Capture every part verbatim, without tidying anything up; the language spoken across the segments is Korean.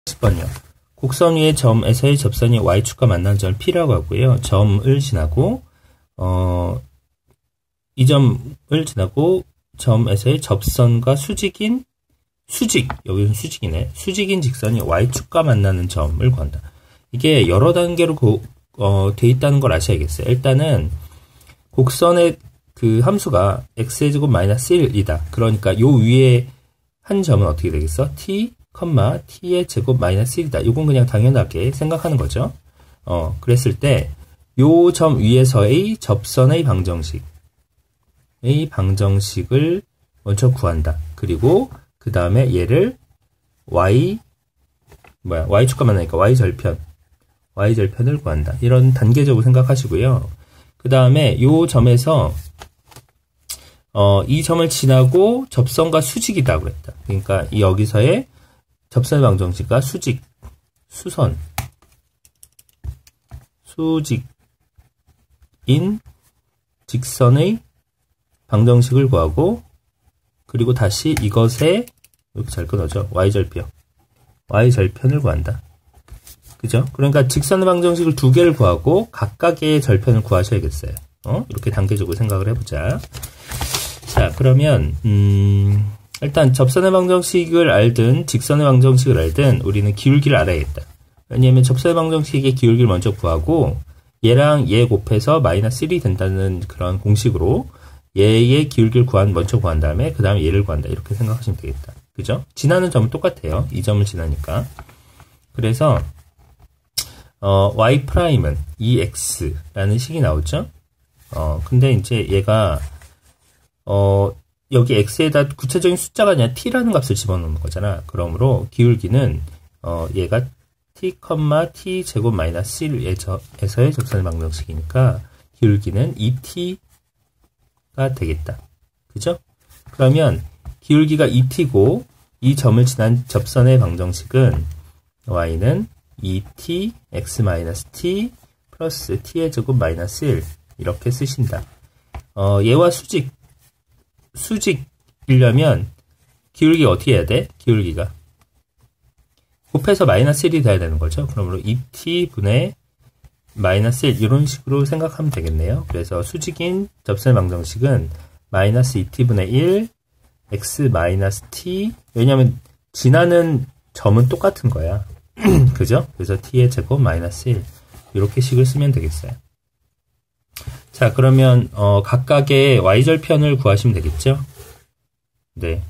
십 번이요. 곡선 위의 점에서의 접선이 y축과 만나는 점을 P라고 하고요. 점을 지나고 어, 이 점을 지나고 점에서의 접선과 수직인 수직, 여기는 수직이네. 수직인 직선이 y축과 만나는 점을 구한다. 이게 여러 단계로 고, 어, 돼 있다는 걸 아셔야겠어요. 일단은 곡선의 그 함수가 x의 제곱 마이너스 일이다. 그러니까 요 위에 한 점은 어떻게 되겠어? t, t의 제곱 마이너스 일이다. 이건 그냥 당연하게 생각하는 거죠. 어, 그랬을 때 요 점 위에서의 접선의 방정식의 방정식을 먼저 구한다. 그리고 그 다음에 얘를 y 뭐야 y축과 만나니까 y절편 y절편을 구한다. 이런 단계적으로 생각하시고요. 그 다음에 요 점에서 어, 이 점을 지나고 접선과 수직이다 그랬다. 그러니까 이 여기서의 접선의 방정식과 수직, 수선, 수직인 직선의 방정식을 구하고 그리고 다시 이것의 이렇게 잘 끊어져. y절편. y절편을 구한다. 그죠? 그러니까 직선의 방정식을 두 개를 구하고 각각의 절편을 구하셔야겠어요. 어? 이렇게 단계적으로 생각을 해보자. 자, 그러면 음, 일단 접선의 방정식을 알든 직선의 방정식을 알든 우리는 기울기를 알아야겠다. 왜냐하면 접선의 방정식의 기울기를 먼저 구하고 얘랑 얘 곱해서 마이너스 일이 된다는 그런 공식으로 얘의 기울기를 구한, 먼저 구한 다음에 그 다음에 얘를 구한다. 이렇게 생각하시면 되겠다. 그죠? 지나는 점은 똑같아요. 이 점을 지나니까. 그래서 어, y'은 이 엑스라는 식이 나오죠? 어, 근데 이제 얘가 어, 여기 x에다 구체적인 숫자가 아니라 t라는 값을 집어넣는 거잖아. 그러므로 기울기는 어, 얘가 t, t 제곱 마이너스 일에서의 접선의 방정식이니까 기울기는 이 티가 되겠다. 그죠? 그러면 기울기가 이 티고 이 점을 지난 접선의 방정식은 y는 이 티 x 마이너스 t 플러스 t의 제곱 마이너스 일 이렇게 쓰신다. 어, 얘와 수직 수직이려면 기울기가 어떻게 해야 돼? 기울기가 곱해서 마이너스 일이 돼야 되는 거죠. 그러므로 이 티분의 마이너스 일 이런 식으로 생각하면 되겠네요. 그래서 수직인 접선의 방정식은 마이너스 이 티분의 일 x 마이너스 t 왜냐하면 지나는 점은 똑같은 거야. 그죠? 그래서 t의 제곱 마이너스 일 이렇게 식을 쓰면 되겠어요. 자, 그러면 어, 각각의 y절편을 구하시면 되겠죠? 네.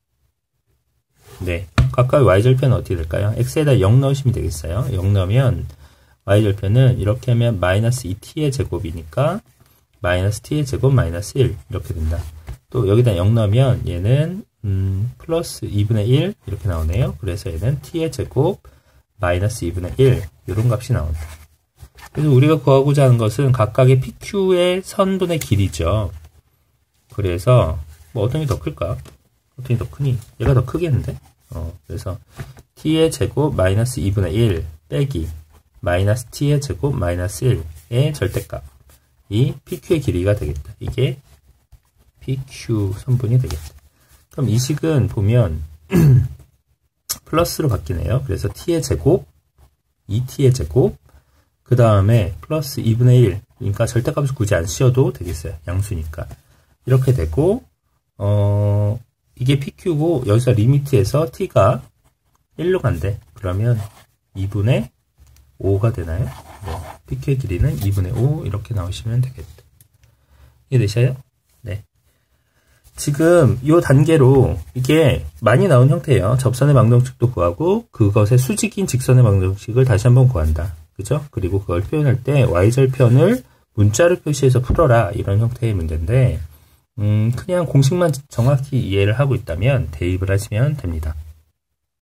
네. 각각의 y절편은 어떻게 될까요? x에다 영 넣으시면 되겠어요. 영 넣으면 y절편은 이렇게 하면 마이너스 이 티의 제곱이니까 마이너스 t의 제곱 마이너스 일 이렇게 된다. 또 여기다 영 넣으면 얘는 음, 플러스 이분의 일 이렇게 나오네요. 그래서 얘는 t의 제곱 마이너스 이분의 일 이런 값이 나온다. 그래서 우리가 구하고자 하는 것은 각각의 피큐의 선분의 길이죠. 그래서 뭐 어떤 게 더 클까? 어떤 게 더 크니? 얘가 더 크겠는데? 어, 그래서 t의 제곱 마이너스 이분의 일 빼기 마이너스 t의 제곱 마이너스 일의 절대값 이 피큐의 길이가 되겠다. 이게 피큐 선분이 되겠다. 그럼 이 식은 보면 플러스로 바뀌네요. 그래서 t의 제곱 이 티의 제곱 그 다음에 플러스 이분의 일 그러니까 절대값을 굳이 안 씌워도 되겠어요. 양수니까 이렇게 되고 어 이게 피큐고 여기서 리미트에서 t가 일로 간대. 그러면 이분의 오가 되나요? 네. 피큐의 길이는 이분의 오 이렇게 나오시면 되겠다. 이해되셔요? 네. 지금 이 단계로 이게 많이 나온 형태예요. 접선의 방정식도 구하고 그것의 수직인 직선의 방정식을 다시 한번 구한다. 그죠? 그리고 그걸 표현할 때 y절편을 문자로 표시해서 풀어라 이런 형태의 문제인데 음, 그냥 공식만 정확히 이해를 하고 있다면 대입을 하시면 됩니다.